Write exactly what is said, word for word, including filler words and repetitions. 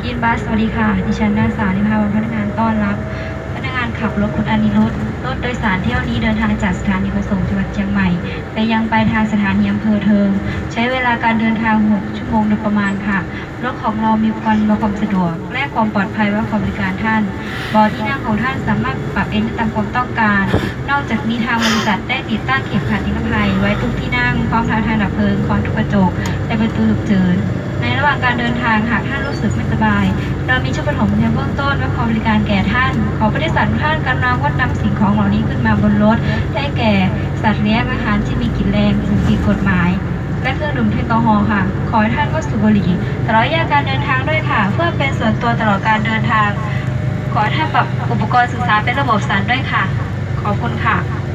ยินบัสสวัสดีค่ะดิฉันนางสาวนิพาวันพนักงานต้อนรับพนักงานขับรถคุณอานิรุตรถโดยสารเที่ยวนี้เดินทางจากสถานีขนส่งจังหวัดเชียงใหม่ไปยังปลายทางสถานีอำเภอเทิงใช้เวลาการเดินทางหกชั่วโมงโดยประมาณค่ะรถของเรามีความมีความสะดวกและความปลอดภัยไว้ความบริการท่านเบาะที่นั่งของท่านสามารถปรับเอนได้ตามความต้องการนอกจากนี้ทางบริษัทได้ติดตั้งเข็มขัดนิรภัยไว้ทุกที่นั่งพร้อมทางทางดับเพลิงพร้อมทุกกระจกและประตูฉุกเฉินในระหว่างการเดินทางหากท่านรู้สึกไม่สบายเรามีชุดปฐมพยาบาลเบื้องต้นไว้ขอบริการแก่ท่านขอผู้โดยสารทุกท่านกรุณางดนำสิ่งของเหล่านี้ขึ้นมาบนรถได้แก่สัตว์เลี้ยงอาหารที่มีกลิ่นแรงสิ่งผิดกฎหมายและเครื่องดื่มแอลกอฮอล์ค่ะขอให้ท่านงดสูบบุหรี่ตลอดระยะการเดินทางด้วยค่ะเพื่อเป็นส่วนตัวตลอดการเดินทางขอให้ท่านปรับอุปกรณ์สื่อสารเป็นระบบสัญด้วยค่ะขอบคุณค่ะ